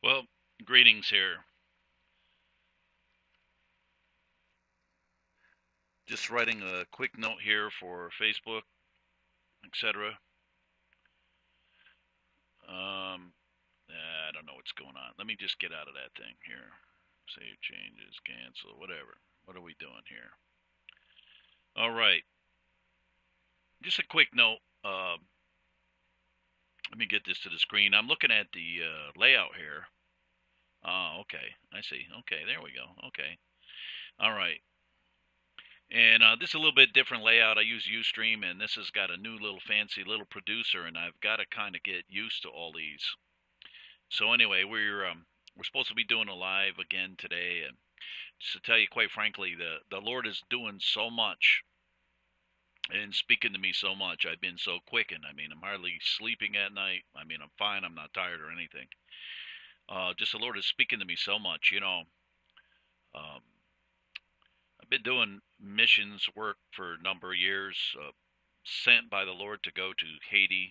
Well, greetings here. Just writing a quick note here for Facebook, etc. Um, I don't know what's going on. Let me just get out of that thing here. Save changes, cancel, whatever. What are we doing here? All right. Just a quick note. Let me get this to the screen. I'm looking at the layout here. Oh, okay. I see. Okay, there we go. Okay. All right. And this is a little bit different layout. I use Ustream, and this has got a new little fancy little producer, and I've got to kind of get used to all these. So anyway, we're supposed to be doing a live again today, and just to tell you quite frankly, the Lord is doing so much and speaking to me so much. I've been so quickened. I mean, I'm hardly sleeping at night. I mean, I'm fine. I'm not tired or anything. Just the Lord is speaking to me so much. Um, I've been doing missions work for a number of years. Sent by the Lord to go to Haiti.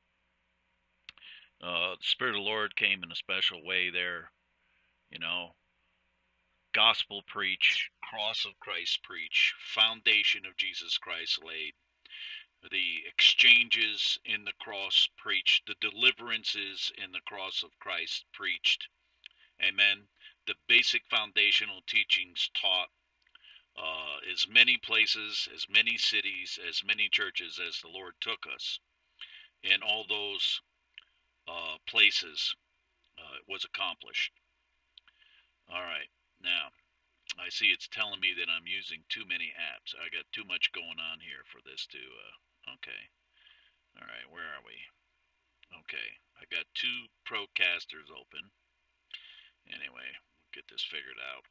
The Spirit of the Lord came in a special way there, you know. Gospel preach, cross of Christ preach, foundation of Jesus Christ laid, the exchanges in the cross preached, the deliverances in the cross of Christ preached. Amen. The basic foundational teachings taught, as many places, as many cities, as many churches as the Lord took us. In all those places, it was accomplished. All right. Now, I see it's telling me that I'm using too many apps. I got too much going on here for this to, okay. All right, where are we? Okay, I got two Procasters open. Anyway, we'll get this figured out.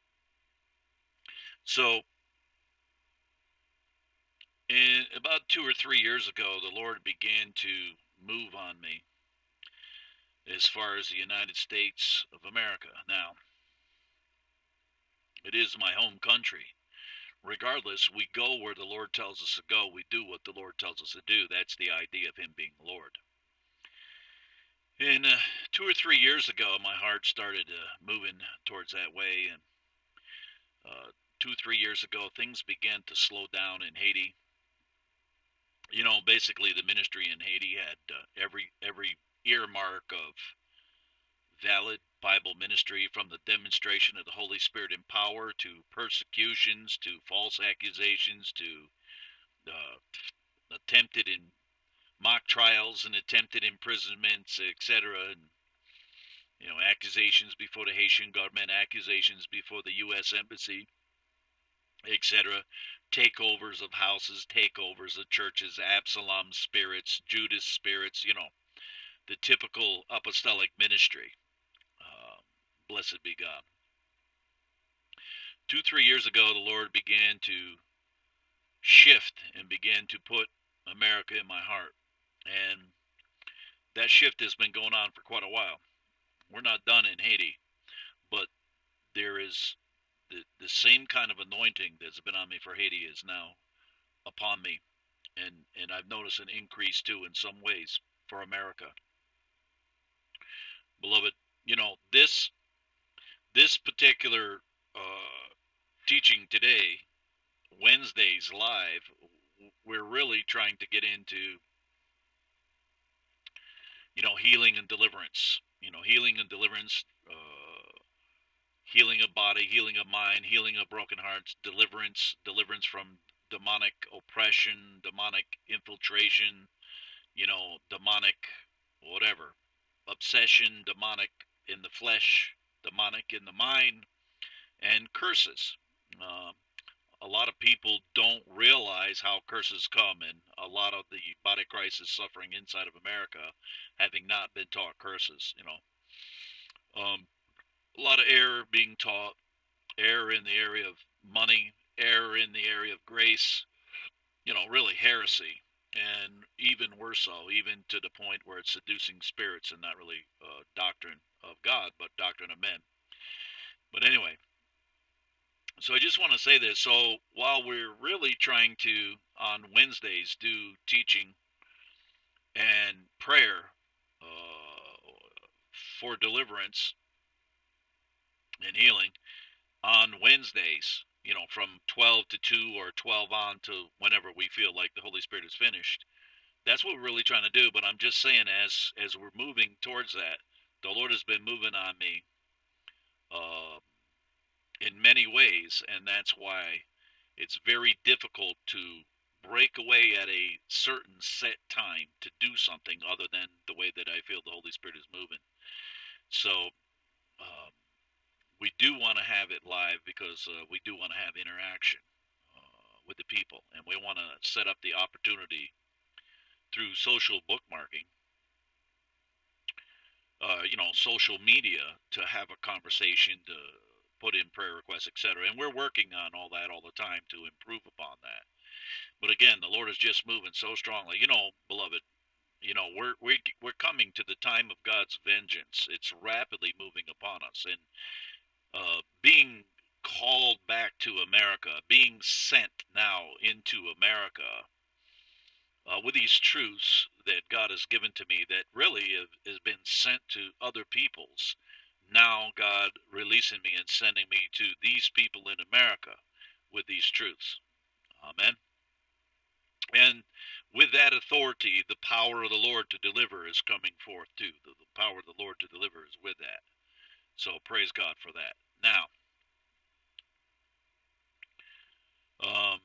So, about 2 or 3 years ago, the Lord began to move on me as far as the United States of America. Now, it is my home country. Regardless, we go where the Lord tells us to go. We do what the Lord tells us to do. That's the idea of Him being Lord. And 2 or 3 years ago, my heart started moving towards that way. And 2 or 3 years ago, things began to slow down in Haiti. Basically, the ministry in Haiti had every earmark of valid Bible ministry, from the demonstration of the Holy Spirit in power to persecutions to false accusations to attempted in mock trials and attempted imprisonments, etc. And accusations before the Haitian government, accusations before the U.S. Embassy, etc. Takeovers of houses, takeovers of churches, Absalom spirits, Judas spirits, the typical apostolic ministry. Uh, Blessed be God. 2, 3 years ago, the Lord began to shift and began to put America in my heart. And that shift has been going on for quite a while. We're not done in Haiti, but there is the same kind of anointing that's been on me for Haiti is now upon me, and I've noticed an increase too in some ways for America. Beloved, this particular teaching today, Wednesdays live, we're really trying to get into healing and deliverance. Healing and deliverance, healing of body, healing of mind, healing of broken hearts, deliverance from demonic oppression, demonic infiltration, demonic whatever, obsession, demonic in the flesh, demonic in the mind, and curses. Uh, a lot of people don't realize how curses come, and a lot of the body of Christ is suffering inside of America, having not been taught curses. A lot of error being taught, error in the area of money, error in the area of grace, really heresy, and even worse so, even to the point where it's seducing spirits and not really doctrine of God, but doctrine of men. But anyway, so I just want to say this. So while we're really trying to, on Wednesdays, do teaching and prayer for deliverance, and healing on Wednesdays, from 12 to 2 or 12 on to whenever we feel like the Holy Spirit is finished. That's what we're really trying to do. But I'm just saying, as we're moving towards that, the Lord has been moving on me uh, in many ways, and that's why it's very difficult to break away at a certain set time to do something other than the way that I feel the Holy Spirit is moving. So um, we do want to have it live because we do want to have interaction with the people, and we want to set up the opportunity through social bookmarking, social media, to have a conversation, to put in prayer requests, etc. And we're working on all that all the time to improve upon that. But again, the Lord is just moving so strongly. Beloved, we're coming to the time of God's vengeance. It's rapidly moving upon us, and being called back to America, being sent now into America with these truths that God has given to me that really has been sent to other peoples. Now God releasing me and sending me to these people in America with these truths. Amen. And with that authority, the power of the Lord to deliver is coming forth too. The power of the Lord to deliver is with that. So praise God for that. Now, um,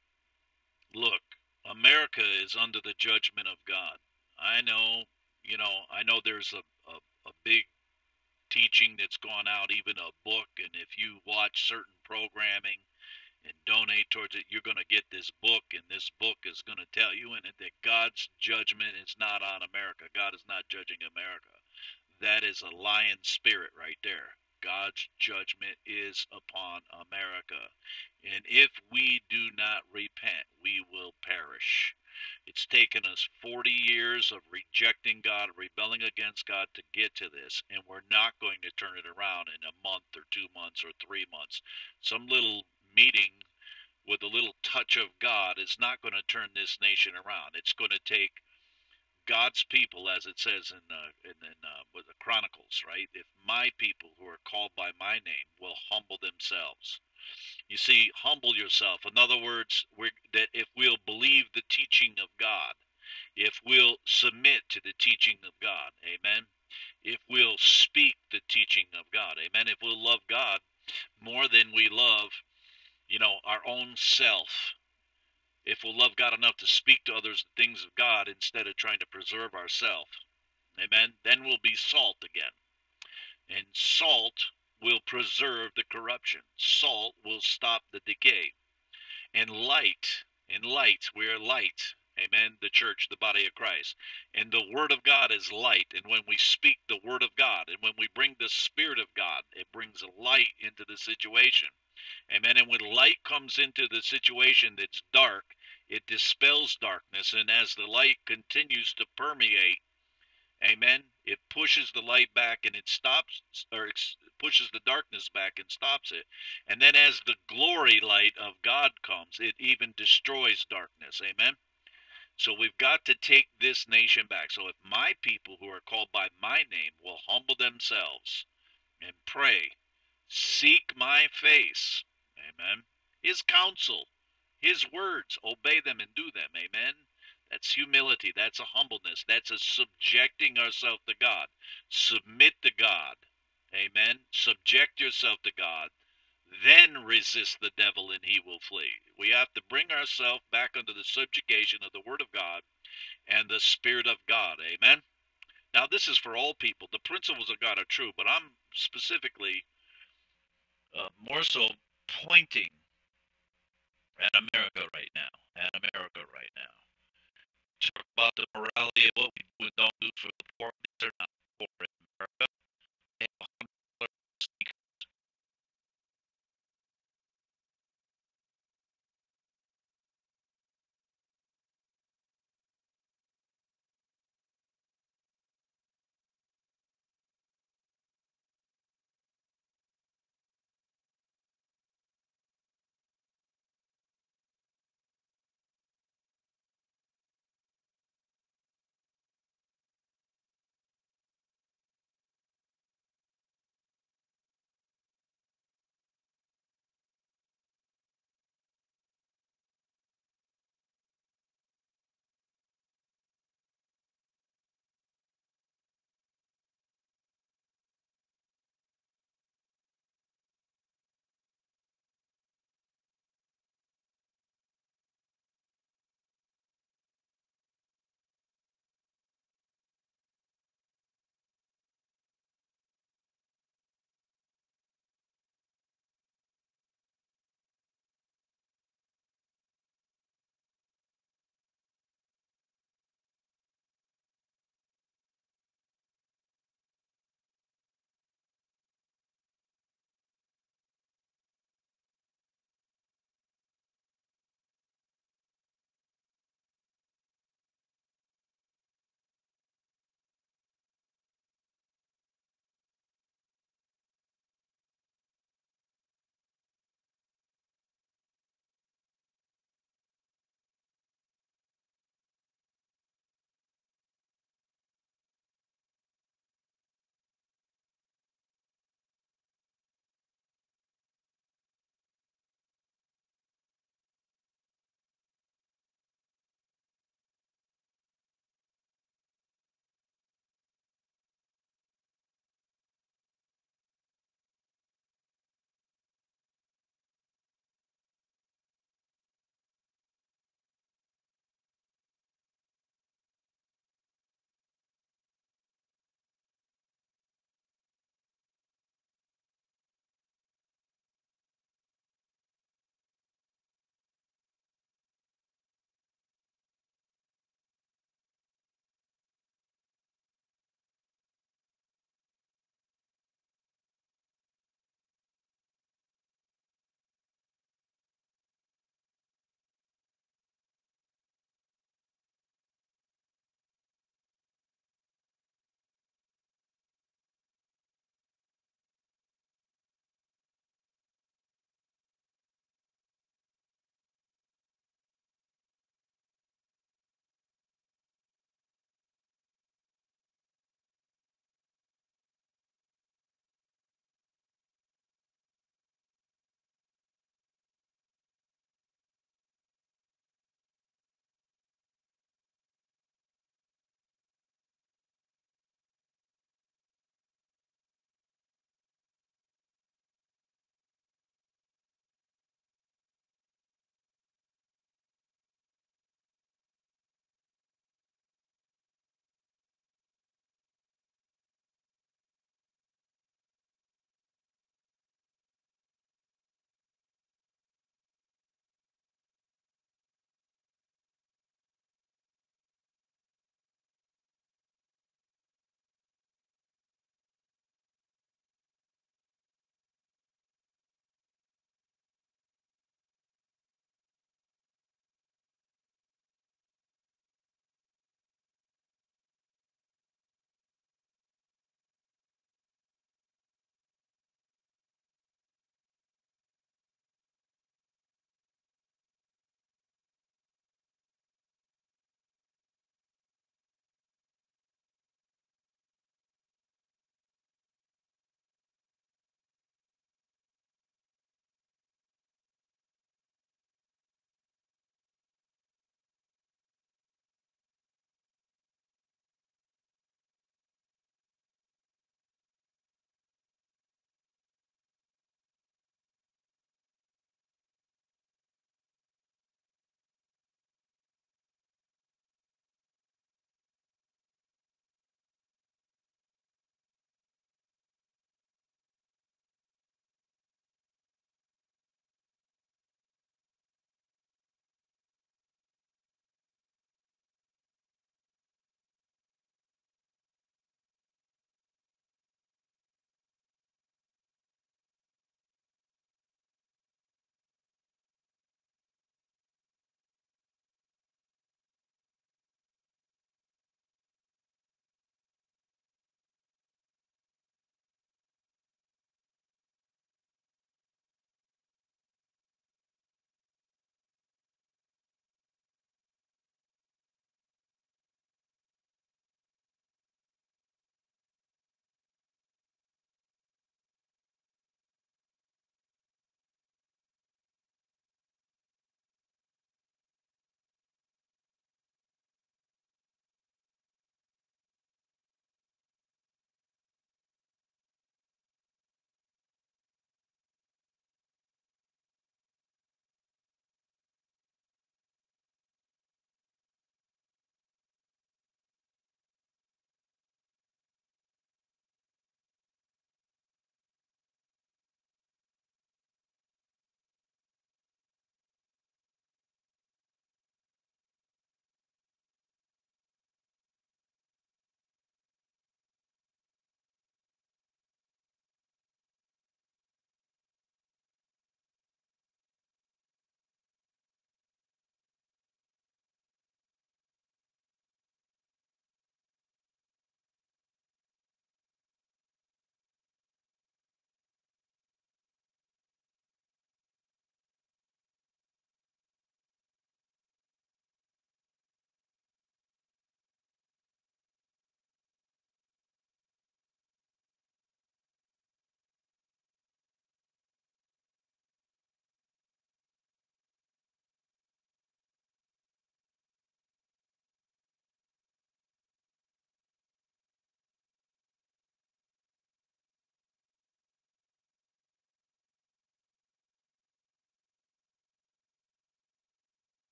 look, America is under the judgment of God. I know, I know there's a big teaching that's gone out, even a book, and if you watch certain programming and donate towards it, you're going to get this book, and this book is going to tell you in it that God's judgment is not on America. God is not judging America. That is a lying spirit right there. God's judgment is upon America. And if we do not repent, we will perish. It's taken us 40 years of rejecting God, rebelling against God to get to this, and we're not going to turn it around in a month or 2 months or 3 months. Some little meeting with a little touch of God is not going to turn this nation around. It's going to take God's people, as it says in with the Chronicles, right? If my people who are called by my name will humble themselves. You see, humble yourself. In other words, that if we'll believe the teaching of God, if we'll submit to the teaching of God, amen. If we'll speak the teaching of God, amen. If we'll love God more than we love, our own self, if we'll love God enough to speak to others the things of God instead of trying to preserve ourselves, amen, then we'll be salt again. And salt will preserve the corruption. Salt will stop the decay. And light, we are light. Amen. The church, the body of Christ. And the word of God is light. And when we speak the word of God, and when we bring the Spirit of God, it brings light into the situation. Amen. And when light comes into the situation that's dark, it dispels darkness. And as the light continues to permeate, amen, it pushes the light back and it stops, or it pushes the darkness back and stops it. And then as the glory light of God comes, it even destroys darkness. Amen. So we've got to take this nation back. So if my people who are called by my name will humble themselves and pray, seek my face, amen, his counsel, his words, obey them and do them, amen. That's humility. That's a humbleness. That's a subjecting ourselves to God. Submit to God. Amen. Subject yourself to God. Then resist the devil and he will flee. We have to bring ourselves back under the subjugation of the Word of God and the Spirit of God. Amen. Now, this is for all people. The principles of God are true, but I'm specifically more so pointing at America right now. At America right now. Talk about the morality of what we do and don't do for the poor,